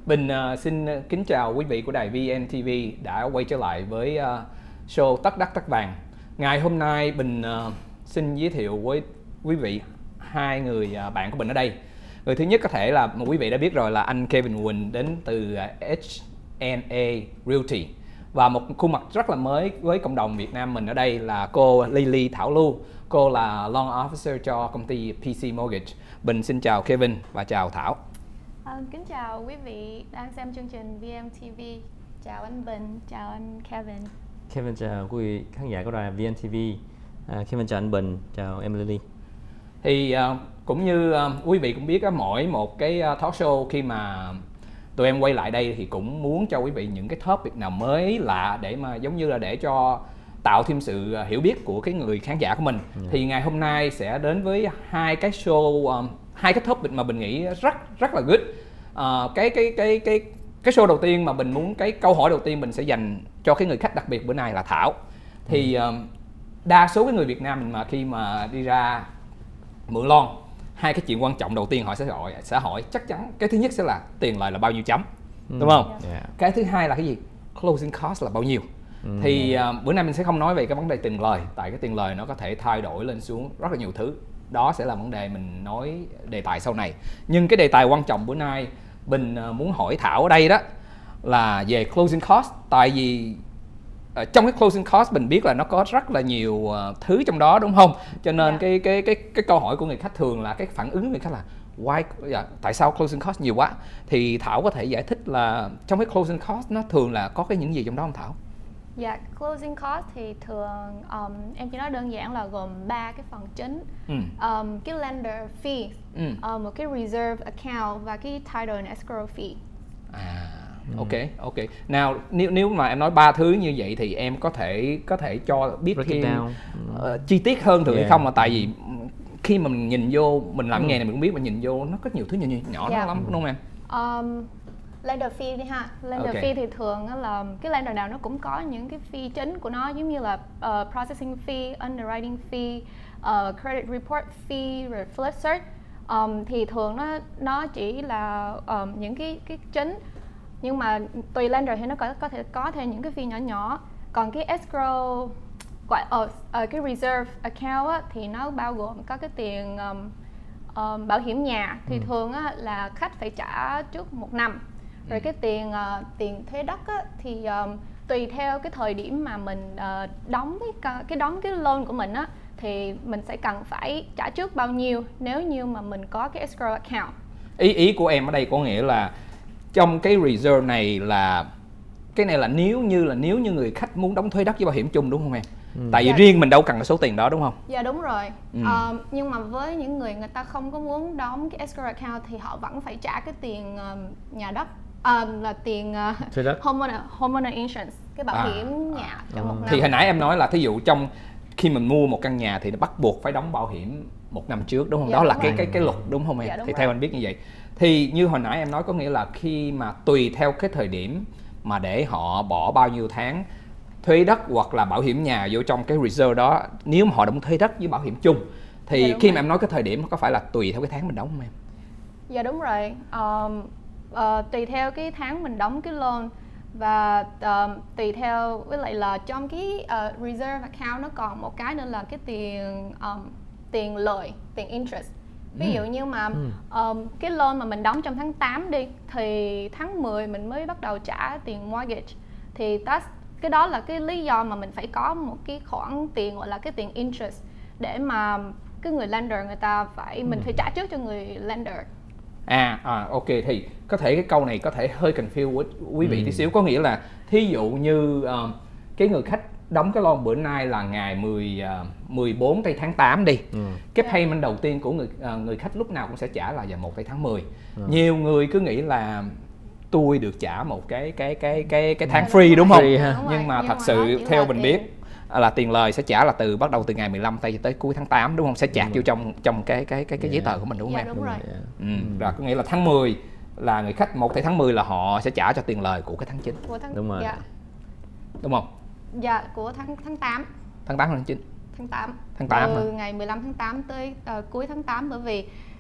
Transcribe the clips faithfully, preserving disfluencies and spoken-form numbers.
Bình uh, xin kính chào quý vị của đài vê en tê vê đã quay trở lại với uh, show Tất Đắc Tất Vàng. Ngày hôm nay Bình uh, xin giới thiệu với quý vị hai người uh, bạn của Bình ở đây. Người thứ nhất có thể là một quý vị đã biết rồi là anh Kevin Quỳnh đến từ uh, hát en a Realty. Và một khuôn mặt rất là mới với cộng đồng Việt Nam mình ở đây là cô Lily Thảo Lưu. Cô là Loan Officer cho công ty pê xê Mortgage. Bình xin chào Kevin và chào Thảo. À, kính chào quý vị đang xem chương trình vê en tê vê. Chào anh Bình, chào anh Kevin. Kevin chào quý vị khán giả của đài vê en tê vê. À, Kevin chào anh Bình, chào em Lily. Thì uh, cũng như uh, quý vị cũng biết uh, mỗi một cái uh, talk show khi mà tụi em quay lại đây thì cũng muốn cho quý vị những cái topic nào mới lạ để mà giống như là để cho tạo thêm sự hiểu biết của cái người khán giả của mình. Yeah. Thì ngày hôm nay sẽ đến với hai cái show, um, hai cái topic mà Bình nghĩ rất rất là good. Uh, cái cái cái cái cái show đầu tiên mà Bình muốn, cái câu hỏi đầu tiên mình sẽ dành cho cái người khách đặc biệt bữa nay là Thảo. Thì um, đa số cái người Việt Nam mình mà khi mà đi ra mượn loan, hai cái chuyện quan trọng đầu tiên họ sẽ hỏi sẽ hỏi chắc chắn cái thứ nhất sẽ là tiền lời là bao nhiêu chấm, mm. đúng không? Yeah. Cái thứ hai là cái gì? Closing cost là bao nhiêu? Mm. Thì uh, bữa nay mình sẽ không nói về cái vấn đề tiền lời, tại cái tiền lời nó có thể thay đổi lên xuống rất là nhiều thứ. Đó sẽ là vấn đề mình nói đề tài sau này. Nhưng cái đề tài quan trọng bữa nay Bình uh, muốn hỏi Thảo ở đây đó là về closing cost. Tại vì uh, trong cái closing cost mình biết là nó có rất là nhiều uh, thứ trong đó, đúng không? Cho nên yeah. cái, cái cái cái câu hỏi của người khách thường là cái phản ứng của người khách là why, yeah, tại sao closing cost nhiều quá? Thì Thảo có thể giải thích là trong cái closing cost nó thường là có cái những gì trong đó không Thảo? Dạ, yeah, closing cost thì thường um, em chỉ nói đơn giản là gồm ba cái phần chính. ừ. um, Cái lender fee, ừ. um, một cái reserve account và cái title and escrow fee. À, ok, ok. Nào, nếu nếu mà em nói ba thứ như vậy thì em có thể có thể cho biết thêm uh, chi tiết hơn thường yeah. hay không? Mà tại vì khi mà mình nhìn vô, mình làm ừ. nghề này mình cũng biết, mình nhìn vô nó có nhiều thứ nhỏ nhỏ yeah. lắm, đúng không em? Um, Lender fee đi ha. Lender okay. fee thì thường là cái lender nào nó cũng có những cái fee chính của nó, giống như là uh, processing fee, underwriting fee, uh, credit report fee, rồi flip search. Um, thì thường nó nó chỉ là um, những cái cái chính, nhưng mà tùy lender thì nó có có thể có thêm những cái fee nhỏ nhỏ. Còn cái escrow, gọi ở uh, uh, cái reserve account á, thì nó bao gồm có cái tiền um, um, bảo hiểm nhà thì ừ. thường á, là khách phải trả trước một năm. Rồi cái tiền uh, tiền thuế đất á, thì um, tùy theo cái thời điểm mà mình uh, đóng cái cái đóng cái loan của mình á, thì mình sẽ cần phải trả trước bao nhiêu nếu như mà mình có cái escrow account. Ý ý của em ở đây có nghĩa là trong cái reserve này là cái này là nếu như là nếu như người khách muốn đóng thuế đất với bảo hiểm chung, đúng không em? Ừ. Tại vì dạ. riêng mình đâu cần cái số tiền đó, đúng không? Dạ đúng rồi. Ừ. Uh, nhưng mà với những người người ta không có muốn đóng cái escrow account thì họ vẫn phải trả cái tiền uh, nhà đất. À, là tiền uh, homeowner, homeowner insurance, cái bảo à, hiểm nhà trong à. một năm. Thì hồi nãy em nói là thí dụ trong khi mình mua một căn nhà thì nó bắt buộc phải đóng bảo hiểm một năm trước, đúng không? Dạ, đó đúng là rồi. cái cái cái luật, đúng không em? Dạ, đúng thì rồi. Theo anh biết như vậy. Thì như hồi nãy em nói có nghĩa là khi mà tùy theo cái thời điểm mà để họ bỏ bao nhiêu tháng thuế đất hoặc là bảo hiểm nhà vô trong cái reserve đó, nếu mà họ đóng thuế đất với bảo hiểm chung thì dạ, khi rồi. mà em nói cái thời điểm có phải là tùy theo cái tháng mình đóng không em? Dạ đúng rồi. Um, Uh, tùy theo cái tháng mình đóng cái loan và uh, tùy theo với lại là trong cái uh, reserve account nó còn một cái nữa là cái tiền um, tiền lợi, tiền interest. Ví ừ. dụ như mà um, cái loan mà mình đóng trong tháng tám đi thì tháng mười mình mới bắt đầu trả tiền mortgage, thì that's, cái đó là cái lý do mà mình phải có một cái khoản tiền gọi là cái tiền interest để mà cái người lender người ta phải mình ừ. phải trả trước cho người lender. À, à ok, thì có thể cái câu này có thể hơi confuse với quý vị ừ. tí xíu, có nghĩa là thí dụ như uh, cái người khách đóng cái loan bữa nay là ngày mười, uh, mười bốn tây tháng tám đi, ừ. cái payment đầu tiên của người uh, người khách lúc nào cũng sẽ trả là vào một tây tháng mười. Ừ. Nhiều người cứ nghĩ là tôi được trả một cái cái cái cái cái tháng free, đúng không? Free, đúng nhưng mà nhưng thật mà sự theo mình tiền. biết là tiền lời sẽ trả là từ bắt đầu từ ngày mười lăm tây tới cuối tháng tám, đúng không? Sẽ trả vô trong trong cái cái cái cái giấy tờ của mình, đúng không yeah, em? Đúng rồi. Ừ. Rồi có nghĩa là tháng mười là người khách một tây tháng mười là họ sẽ trả cho tiền lời của cái tháng chín. Của tháng, đúng rồi. Dạ. Đúng không? Dạ, của tháng tháng tám. Tháng tám hay tháng chín? Tháng tám. Tháng tám. Từ hả? Ngày mười lăm tháng tám tới uh, cuối tháng tám, bởi vì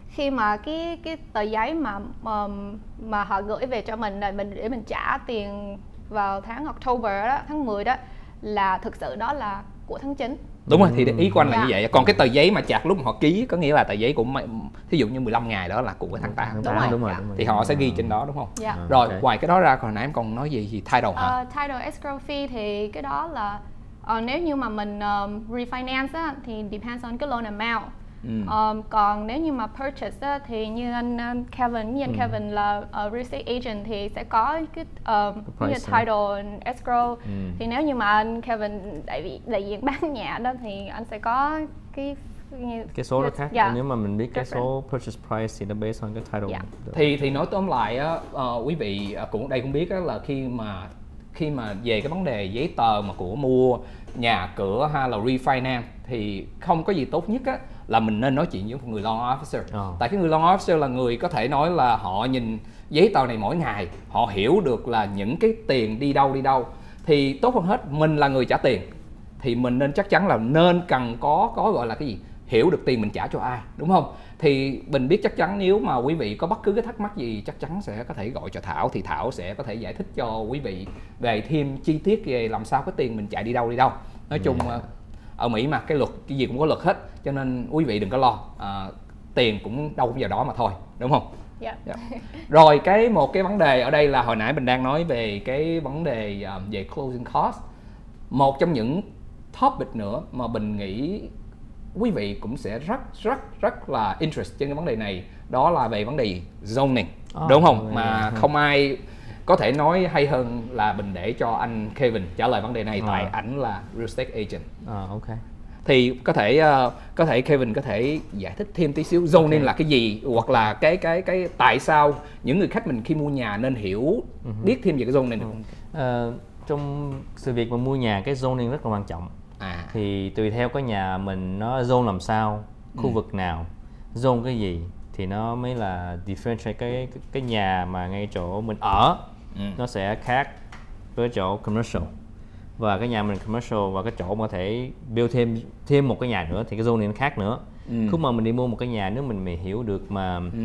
khi mà cái cái tờ giấy mà mà, mà họ gửi về cho mình là mình để mình trả tiền vào tháng October đó, tháng mười đó, là thực sự đó là của tháng chín. Đúng rồi, thì ý của anh là Dạ. như vậy. Còn cái tờ giấy mà chặt lúc mà họ ký có nghĩa là tờ giấy của mấy- thí dụ như mười lăm ngày đó là của tháng tám. Tháng Đúng tám, rồi. đúng rồi, Dạ. đúng rồi. Thì họ sẽ ghi trên đó đúng không? Dạ. À, Rồi, ok. ngoài cái đó ra còn nãy em còn nói gì gì title hả? Ờ, title escrow fee thì cái đó là ờ, nếu như mà mình um, refinance á, thì depends on cái loan amount. Ừ. Um, còn nếu như mà purchase á, thì như anh um, Kevin, như anh Ừ. Kevin là uh, real estate agent thì sẽ có cái um, như price, hả? title and escrow. Ừ. Thì nếu như mà anh Kevin đại vị đại diện bán nhà đó thì anh sẽ có cái như, Cái số đó khác. Dạ. Nếu mà mình biết cái Different. số purchase price thì nó based on cái title. Dạ. thì thì nói tóm lại á, ờ, quý vị ờ, cũng đây cũng biết á, là khi mà khi mà về cái vấn đề giấy tờ mà của mua nhà cửa hay là refinance thì không có gì tốt nhất á là mình nên nói chuyện với một người loan officer. Ờ. Tại cái người loan officer là người có thể nói là họ nhìn giấy tờ này mỗi ngày, họ hiểu được là những cái tiền đi đâu đi đâu, thì tốt hơn hết mình là người trả tiền thì mình nên chắc chắn là nên cần có có gọi là cái gì, hiểu được tiền mình trả cho ai, đúng không? Thì mình biết chắc chắn nếu mà quý vị có bất cứ cái thắc mắc gì chắc chắn sẽ có thể gọi cho Thảo, thì Thảo sẽ có thể giải thích cho quý vị về thêm chi tiết về làm sao cái tiền mình chạy đi đâu đi đâu. Nói chung Yeah. ở Mỹ mà cái luật cái gì cũng có luật hết, cho nên quý vị đừng có lo, à, tiền cũng đâu cũng vào đó mà thôi, đúng không? Dạ. Dạ. Rồi cái một cái vấn đề ở đây là hồi nãy mình đang nói về cái vấn đề um, về closing cost. Một trong những topic nữa mà mình nghĩ quý vị cũng sẽ rất rất rất là interest trên cái vấn đề này, đó là về vấn đề zoning, Oh, đúng không? yeah. Mà không ai có thể nói hay hơn là mình để cho anh Kevin trả lời vấn đề này, À. tại ảnh là real estate agent. À, ok. Thì có thể uh, có thể Kevin có thể giải thích thêm tí xíu zoning Okay. là cái gì, hoặc là cái cái cái tại sao những người khách mình khi mua nhà nên hiểu Uh-huh. biết thêm về cái zoning được không? Ờ, trong sự việc mà mua nhà, cái zoning rất là quan trọng. À. Thì tùy theo cái nhà mình nó zone làm sao, khu Ừ. vực nào, zone cái gì thì nó mới là differentiate cái cái, cái nhà mà ngay chỗ mình ở. Ừ. Nó sẽ khác với chỗ commercial, và cái nhà mình commercial và cái chỗ mà có thể build thêm thêm một cái nhà nữa thì cái zoning nó khác nữa. Ừ. Lúc mà mình đi mua một cái nhà, nếu mình mình hiểu được mà Ừ.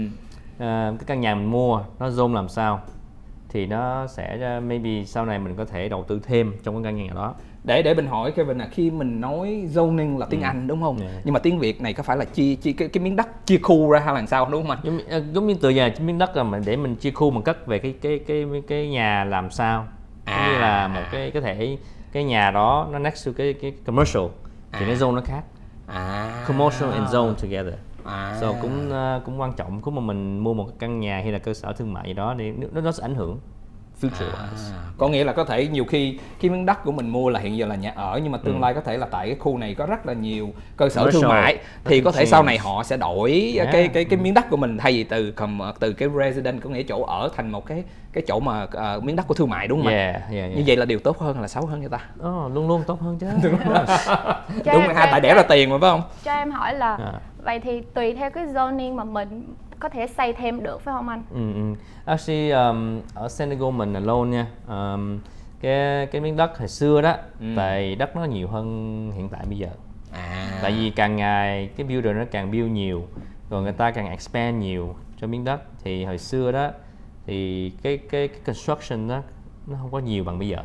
ờ, cái căn nhà mình mua nó zone làm sao thì nó sẽ uh, maybe sau này mình có thể đầu tư thêm trong cái căn nhà đó. Để để mình hỏi Kevin là khi mình nói zoning là tiếng Ừ. Anh đúng không? Yeah. Nhưng mà tiếng Việt này có phải là chia chia cái, cái miếng đất chia khu ra hay là sao đúng không anh? Giống, như- giống như từ nhà miếng đất là mình để mình chia khu bằng cất về cái cái cái cái nhà làm sao. Giống như À. là một cái có thể cái nhà đó nó next to cái cái commercial thì À. cái zone nó khác. À. Commercial and zone together. À. So cũng uh, cũng quan trọng lúc mà mình mua một cái căn nhà hay là cơ sở thương mại gì đó thì nó, nó sẽ ảnh hưởng future wise. À, có nghĩa là có thể nhiều khi cái miếng đất của mình mua là hiện giờ là nhà ở, nhưng mà tương Ừ. lai có thể là tại cái khu này có rất là nhiều cơ sở Commercial. thương mại thì có thể Change. sau này họ sẽ đổi Yeah. cái cái cái miếng đất của mình, thay vì từ cầm từ cái resident có nghĩa chỗ ở thành một cái cái chỗ mà uh, miếng đất của thương mại, đúng không ạ? Yeah, yeah, yeah. Như vậy là điều tốt hơn hay là xấu hơn cho ta? Oh, luôn luôn tốt hơn chứ. Cho Đúng em- rồi ha, cho tại em- đẻ ra tiền mà phải không? Cho em hỏi là À. vậy thì tùy theo cái zoning mà mình có thể xây thêm được phải không anh? Ừ, ừ. Actually um, ở Senegal mình là loan nha. Um, cái cái miếng đất hồi xưa đó, Ừ. tại đất nó nhiều hơn hiện tại bây giờ. À. Tại vì càng ngày cái builder nó càng build nhiều, rồi người ta càng expand nhiều cho miếng đất, thì hồi xưa đó thì cái cái, cái construction đó nó không có nhiều bằng bây giờ.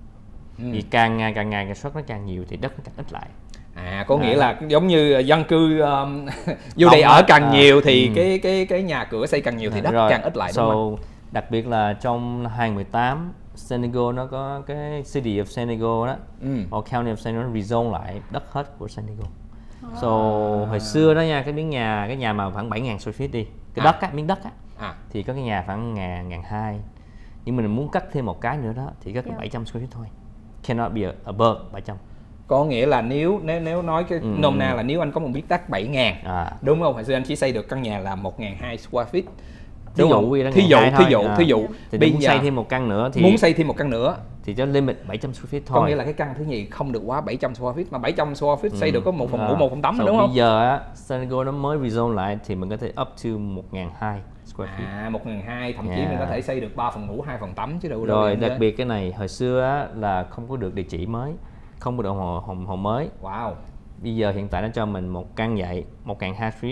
Ừ. Vì càng ngày càng ngày construct nó càng nhiều thì đất nó càng ít lại. À, có nghĩa À. là giống như dân cư um, vô Đông đây ở á. càng À. nhiều thì Ừ. cái cái cái nhà cửa xây càng nhiều thì đất Rồi, càng ít lại, so, đúng không? đặc biệt là trong hai không một tám Senegal nó có cái city of Senegal đó, Ừ. or county of Senegal nó rezone lại đất hết của Senegal. So hồi xưa đó nha, cái miếng nhà cái nhà mà khoảng bảy nghìn square feet đi, cái À. đất á, miếng đất á, À. thì có cái nhà khoảng ngàn ngàn hai, nhưng mình muốn cắt thêm một cái nữa đó thì cắt Yeah. bảy trăm square feet thôi, cannot be above bảy trăm. Có nghĩa là nếu nếu nếu nói cái Ừ. nôm na là nếu anh có một miếng đất bảy ngàn, À. đúng không? Hồi xưa anh chỉ xây được căn nhà là một nghìn hai square feet. Thí Đúng dụ không? vậy đó, thí dụ ngàn hai thí thôi. dụ À. thí dụ Thì bây muốn giờ xây thêm một căn nữa thì muốn xây thêm một căn nữa thì cho limit bảy trăm square feet thôi. có nghĩa là cái căn thứ nhì không được quá bảy trăm square feet, mà bảy trăm square feet xây được có một phòng À. ngủ, một phòng tắm, So đúng bây không? giờ á, Senegal nó mới rezone lại thì mình có thể up to một nghìn hai square feet. À, một nghìn hai, thậm chí Yeah. mình có thể xây được ba phòng ngủ, hai phòng tắm chứ đâu. đâu Rồi gì đặc hết. biệt cái này hồi xưa á, là không có được địa chỉ mới, không có đồng hồ, hồ, hồ mới. Wow. Bây giờ hiện tại nó cho mình một căn vậy, một nghìn hai feet,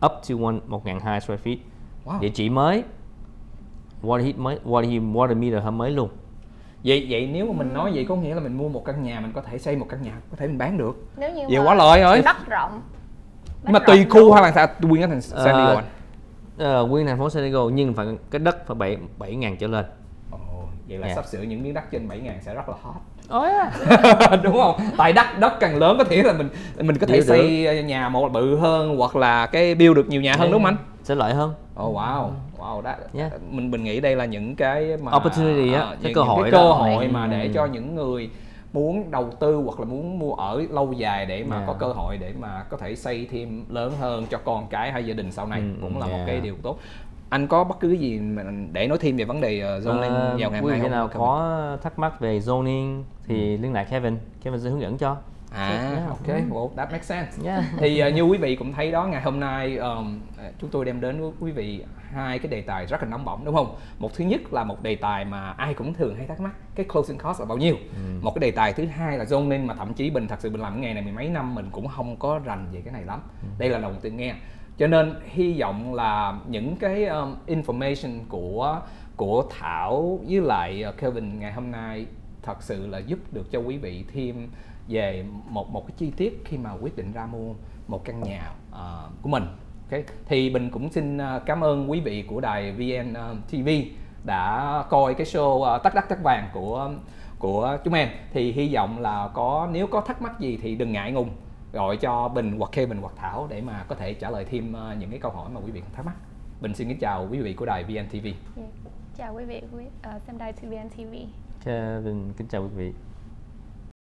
up to one một nghìn hai trăm square feet. Wow. Địa chỉ mới, water heat mới, water heat, water meter mới luôn. Vậy vậy nếu mà mình nói vậy có nghĩa là mình mua một căn nhà, mình có thể xây một căn nhà, có thể mình bán được. Nếu như vậy mà quá lợi rồi. đất rộng. Nhưng mà tùy khu hay là sao? Nguyên cái thành San Diego anh? Uh, nguyên thành phố San Diego nhưng phải cái đất phải bảy bảy ngàn trở lên. Ồ, vậy là Yeah. sắp sửa những miếng đất trên bảy ngàn sẽ rất là hot. Oh yeah. Đúng không? Tại đất đất càng lớn có thể là mình mình có thể Build xây được. Nhà một bự hơn hoặc là cái build được nhiều nhà hơn, đúng không anh? Sẽ lợi hơn. Oh wow, wow, đó, Yeah. mình mình nghĩ đây là những cái mà Opportunity á, uh, cái những, cơ những hội cái đó. cơ hội Ừ. mà để cho những người muốn đầu tư hoặc là muốn mua ở lâu dài để mà Yeah. có cơ hội để mà có thể xây thêm lớn hơn cho con cái hay gia đình sau này, Ừ, cũng là yeah. một cái điều tốt. Anh có bất cứ cái gì mà để nói thêm về vấn đề uh, zoning Uh, vào ngày hôm quý nay vị không? nào Kevin? có thắc mắc về zoning thì liên lạc Kevin, Kevin sẽ hướng dẫn cho. À, Yeah. ok, well, that makes sense. Yeah. Thì uh, như quý vị cũng thấy đó, ngày hôm nay um, chúng tôi đem đến với quý vị hai cái đề tài rất là nóng bỏng, đúng không? Một thứ nhất là một đề tài mà ai cũng thường hay thắc mắc, cái closing cost là bao nhiêu. Ừ. Một cái đề tài thứ hai là zoning mà thậm chí Bình thật sự Bình làm cái nghề này mười mấy năm mình cũng không có rành về cái này lắm. Ừ. Đây là lần đầu tiên nghe. Cho nên hy vọng là những cái um, information của của Thảo với lại uh, Kevin ngày hôm nay thật sự là giúp được cho quý vị thêm về một một cái chi tiết khi mà quyết định ra mua một căn nhà uh, của mình. Okay. Thì Bình cũng xin uh, cảm ơn quý vị của đài vê en uh, ti vi đã coi cái show uh, Tất Đất Tất Vàng của của chúng em. Thì hy vọng là có nếu có thắc mắc gì thì đừng ngại ngùng gọi cho Bình hoặc Kevin hoặc Thảo để mà có thể trả lời thêm uh, những cái câu hỏi mà quý vị thắc mắc. Bình xin kính chào quý vị của đài vê en ti vi. Yeah. Chào quý vị quý uh, xem đài vê en ti vi. Kevin kính chào quý vị.